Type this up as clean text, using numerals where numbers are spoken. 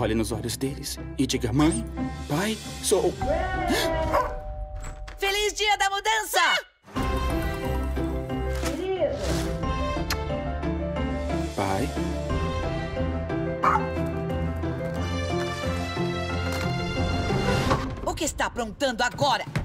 Olhe nos olhos deles e diga: mãe, pai, sou... Feliz Dia da Mudança! Pai. O que está aprontando agora?